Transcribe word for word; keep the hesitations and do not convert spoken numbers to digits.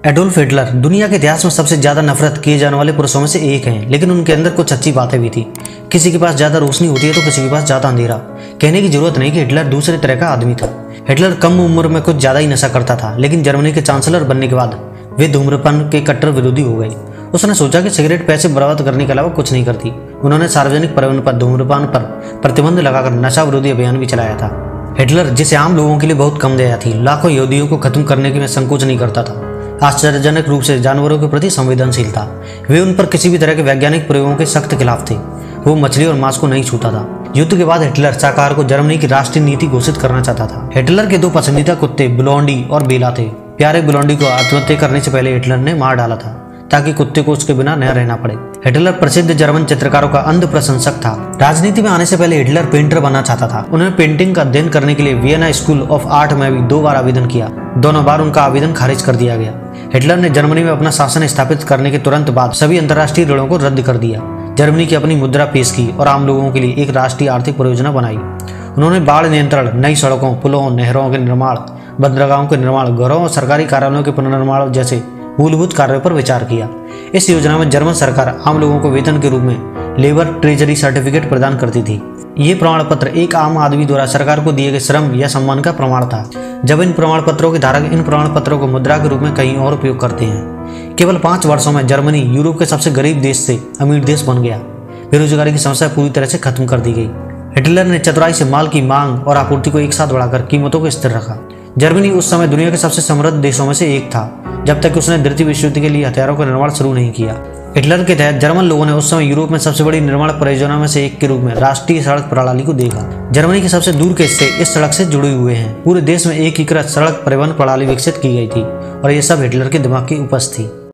Adolf Hitler दुनिया के इतिहास में सबसे ज्यादा नफरत किए जाने वाले पुरुषों में से एक हैं, लेकिन उनके अंदर कुछ अच्छी बातें भी थी। किसी के पास ज्यादा रोशनी होती है तो किसी के पास ज्यादा अंधेरा। कहने की जरूरत नहीं कि हिटलर दूसरे तरह का आदमी था। हिटलर कम उम्र में कुछ ज्यादा ही नशा करता था, लेकिन जर्मनी के चांसलर बनने के बाद वे धूम्रपान के कट्टर विरोधी हो गए। उसने सोचा कि सिगरेट पैसे बर्बाद करने के अलावा कुछ नहीं करती। उन्होंने सार्वजनिक परिवहन पर धूम्रपान पर प्रतिबंध लगाकर नशा विरोधी अभियान भी चलाया था। हिटलर, जिसे आम लोगों के लिए बहुत कम दया थी, लाखों यहूदियों को खत्म करने में संकोच नहीं करता था। आश्चर्यजनक रूप से जानवरों के प्रति संवेदनशील था। वे उन पर किसी भी तरह के वैज्ञानिक प्रयोगों के सख्त खिलाफ थे। वो मछली और मांस को नहीं छूता था। युद्ध के बाद हिटलर शाकाहार को जर्मनी की राष्ट्रीय नीति घोषित करना चाहता था। हिटलर के दो पसंदीदा कुत्ते ब्लोंडी और बेला थे। प्यारे ब्लोंडी को आत्महत्या करने से पहले हिटलर ने मार डाला था ताकि कुत्ते को उसके बिना न रहना पड़े। हिटलर प्रसिद्ध जर्मन चित्रकारों का अंध प्रशंसक था। राजनीति में आने से पहले हिटलर पेंटर बनना चाहता था। उन्होंने पेंटिंग का अध्ययन करने के लिए वियना स्कूल ऑफ आर्ट में भी दो बार आवेदन किया। दोनों बार उनका आवेदन खारिज कर दिया गया। हिटलर ने जर्मनी में अपना शासन स्थापित करने के तुरंत बाद सभी अंतर्राष्ट्रीय ऋणों को रद्द कर दिया। जर्मनी की अपनी मुद्रा पेश की और आम लोगों के लिए एक राष्ट्रीय आर्थिक परियोजना बनाई। उन्होंने बाढ़ नियंत्रण, नई सड़कों, पुलों, नहरों के निर्माण, बंदरगाहों के निर्माण, घरों और सरकारी कार्यालयों के पुनर्निर्माण जैसे मूलभूत कार्यों पर विचार किया। इस योजना में जर्मन सरकार आम लोगों को वेतन के रूप में लेबर ट्रेजरी सर्टिफिकेट प्रदान करती थी। ये प्रमाण पत्र एक आम आदमी द्वारा सरकार को दिए गए श्रम या सम्मान का प्रमाण था। जब इन प्रमाण पत्रों के धारक इन प्रमाण पत्रों को मुद्रा के रूप में कहीं और उपयोग करते हैं। केवल पांच वर्षों में जर्मनी यूरोप के सबसे गरीब देश से अमीर देश बन गया। बेरोजगारी की समस्या पूरी तरह से खत्म कर दी गई। हिटलर ने चतुराई से माल की मांग और आपूर्ति को एक साथ बढ़ाकर कीमतों को स्थिर रखा। जर्मनी उस समय दुनिया के सबसे समृद्ध देशों में से एक था, जब तक कि उसने द्वितीय विश्व युद्ध के लिए हथियारों का निर्माण शुरू नहीं किया। हिटलर के तहत जर्मन लोगों ने उस समय यूरोप में सबसे बड़ी निर्माण परियोजना में से एक के रूप में राष्ट्रीय सड़क प्रणाली को देखा। जर्मनी के सबसे दूर के हिस्से इस सड़क से जुड़े हुए हैं। पूरे देश में एकीकृत सड़क परिवहन प्रणाली विकसित की गई थी और यह सब हिटलर के दिमाग की उपज थी।